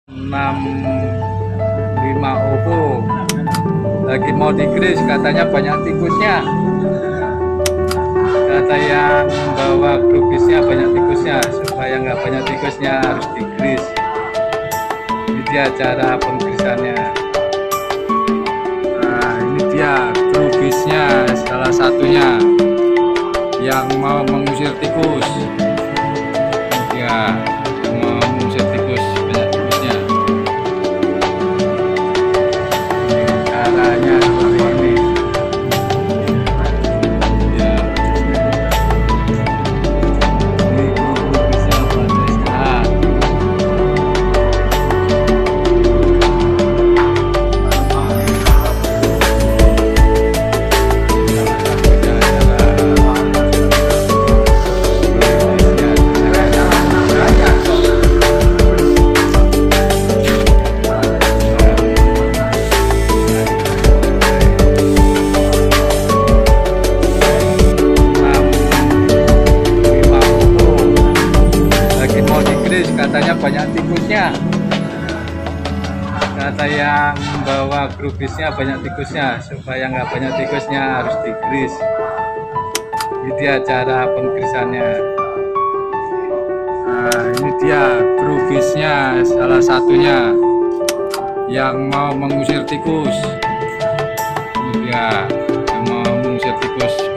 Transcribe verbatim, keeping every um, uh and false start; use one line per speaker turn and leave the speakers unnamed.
enam lima Oppo lagi mau digris, katanya banyak tikusnya. Kata yang bawa grubisnya banyak tikusnya, supaya nggak banyak tikusnya harus digris. Ini dia cara penggrisannya. Nah, ini dia grubisnya, salah satunya yang mau mengusir tikus. Ya, mau mengusir tikus, banyak tikusnya. Caranya seperti ini. Ya. Ini grubisnya pada istirahat. Katanya banyak tikusnya. Kata yang bawa grubisnya banyak tikusnya, supaya nggak banyak tikusnya harus digris. Ini dia cara penggrisannya. Nah, ini dia grubisnya, salah satunya yang mau mengusir tikus. Ini dia yang mau mengusir tikus.